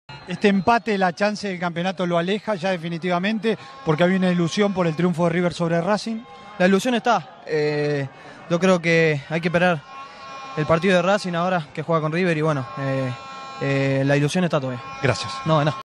Este empate, la chance del campeonato lo aleja ya definitivamente, porque había una ilusión por el triunfo de River sobre Racing. La ilusión está. Yo creo que hay que esperar el partido de Racing ahora que juega con River y bueno, la ilusión está todavía. Gracias. No, de nada.